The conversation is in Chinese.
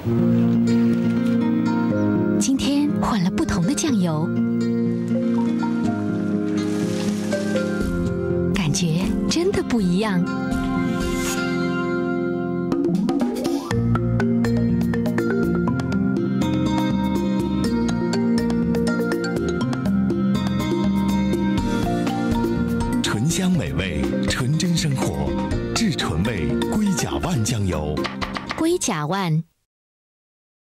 今天换了不同的酱油，感觉真的不一样。 醇香美味，纯真生活，至纯味龟甲万酱油。 龟甲万。